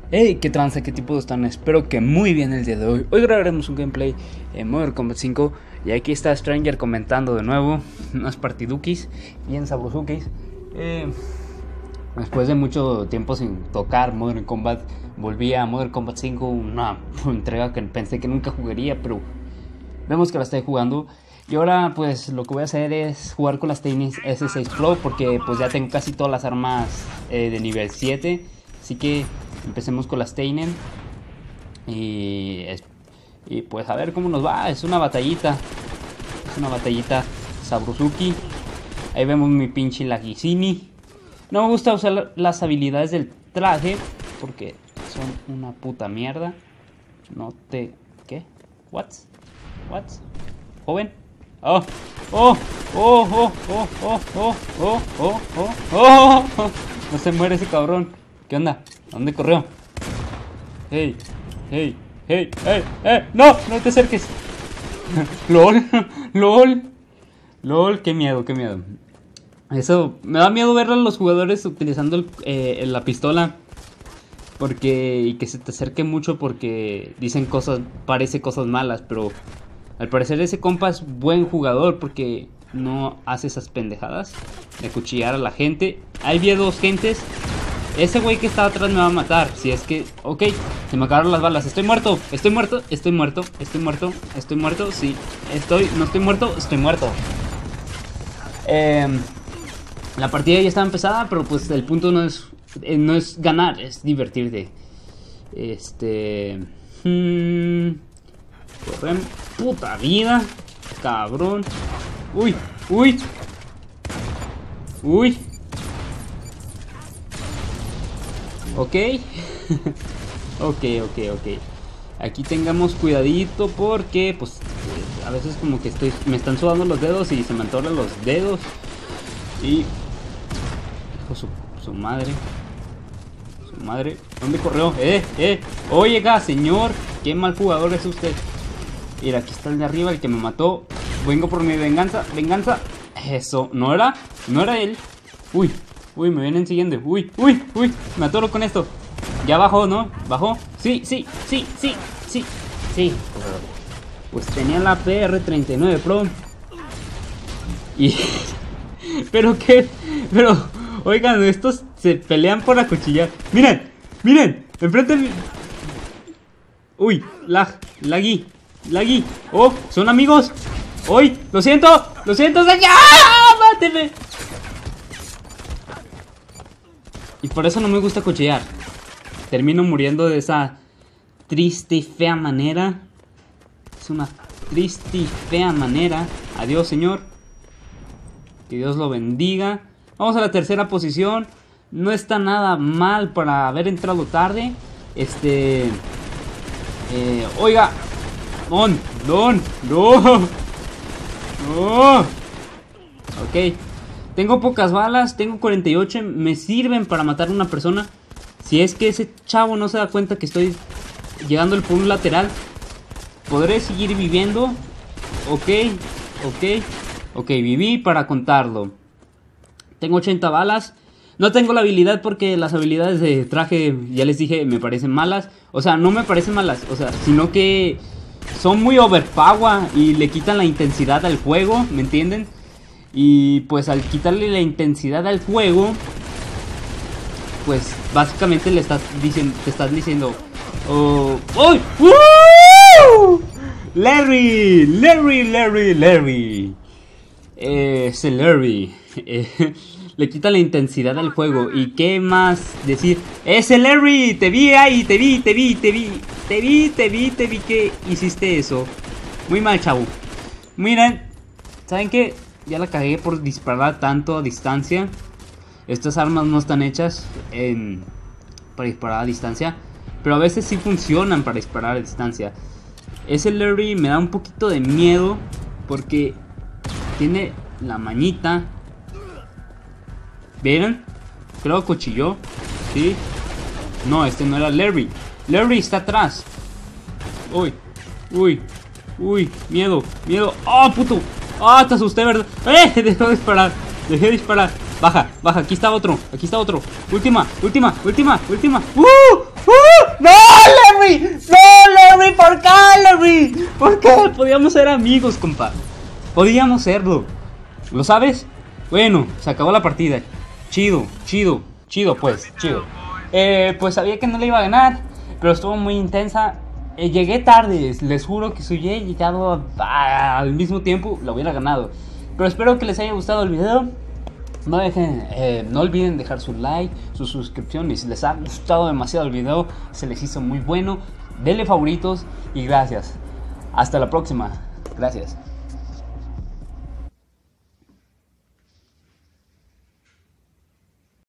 Hey, qué tranza, qué tipo están, espero que muy bien el día de hoy. Hoy grabaremos un gameplay en Mortal Kombat 5. Y aquí está Stranger comentando de nuevo unas partidukis bien sabrosukis. Después de mucho tiempo sin tocar Mortal Kombat, volví a Mortal Kombat 5, una entrega que pensé que nunca jugaría, pero vemos que la estoy jugando. Y ahora pues lo que voy a hacer es jugar con las Tainis S6 Pro, porque pues ya tengo casi todas las armas de nivel 7. Así que empecemos con las Teinen. Y pues a ver cómo nos va. Es una batallita. Es una batallita Sabrosuki. Ahí vemos mi pinche Lagicini. No me gusta usar las habilidades del traje porque son una puta mierda. No te... ¿Qué? ¿What? ¿Joven? Oh, oh, oh, oh, oh, oh, oh, oh, oh, oh, oh, oh. No se muere ese cabrón. ¿Qué onda? ¿A dónde corrió? Hey, hey, hey, hey, no, no te acerques. LOL, LOL, LOL, qué miedo, qué miedo. Eso, me da miedo ver a los jugadores utilizando la pistola. Y que se te acerque mucho porque dicen cosas, parece cosas malas, pero al parecer ese compa es buen jugador porque no hace esas pendejadas de cuchillar a la gente. Ahí vi dos gentes. Ese güey que estaba atrás me va a matar. Si es que... Ok, se me acabaron las balas. Estoy muerto, estoy muerto, estoy muerto, estoy muerto, estoy muerto. Sí, no estoy muerto, estoy muerto. La partida ya está empezada, pero pues el punto no es ganar, es divertirte. Corren, puta vida, cabrón. Uy, uy, uy. Ok. ok. Aquí tengamos cuidadito porque pues a veces como que me están sudando los dedos y se me antoran los dedos. Y su madre. Su madre. ¿Dónde corrió? Oiga, señor, qué mal jugador es usted. Mira, aquí está el de arriba, el que me mató. Vengo por mi venganza. Eso, no era él. Uy, me vienen siguiendo. Uy, me atoro con esto. Ya bajó, ¿no? ¿Bajó? Sí. Pues tenía la PR39 Pro. Y... ¿Pero qué? Oigan, estos se pelean por acuchillar. Miren, enfrente de... Uy, lagui. Oh, son amigos. Uy, lo siento. ¡Ah! ¡Máteme! Y por eso no me gusta cuchillar. Termino muriendo de esa triste y fea manera. Es una triste y fea manera. Adiós, señor. Que Dios lo bendiga. Vamos a la tercera posición. No está nada mal para haber entrado tarde. Oiga. No. Ok. Tengo pocas balas, tengo 48, me sirven para matar a una persona. Si es que ese chavo no se da cuenta que estoy llegando por un lateral, podré seguir viviendo. Ok, viví para contarlo. Tengo 80 balas. No tengo la habilidad porque las habilidades de traje, ya les dije, me parecen malas. O sea, no me parecen malas, sino que son muy overpower y le quitan la intensidad al juego, ¿me entienden? Y pues al quitarle la intensidad al juego, pues básicamente te estás diciendo ¡oh! Larry. Ese Larry le quita la intensidad al juego. Y qué más decir. Ese Larry, te vi ahí, te vi que hiciste eso. Muy mal, chavo. Miren, ¿saben qué? Ya la cagué por disparar tanto a distancia. Estas armas no están hechas para disparar a distancia, pero a veces sí funcionan para disparar a distancia. Ese Larry me da un poquito de miedo porque tiene la mañita. ¿Vieron? Creo que cuchilló. ¿Sí? No, este no era Larry. Larry está atrás. Uy, miedo. ¡Oh, puto! ¡Ah, te asusté, verdad! Dejé de disparar. Baja, aquí está otro. Última. ¡No, Larry! ¡No, Larry! ¿Por qué, Larry? ¿Por qué? Podíamos ser amigos, compa. Podíamos serlo. ¿Lo sabes? Bueno, se acabó la partida. Chido, chido, chido, pues, chido. Pues sabía que no le iba a ganar, pero estuvo muy intensa. Llegué tarde, les juro que si hubiera llegado al mismo tiempo, lo hubiera ganado. Pero espero que les haya gustado el video. No olviden dejar su like, su suscripción. Y si les ha gustado demasiado el video, se les hizo muy bueno, denle favoritos y gracias. Hasta la próxima. Gracias.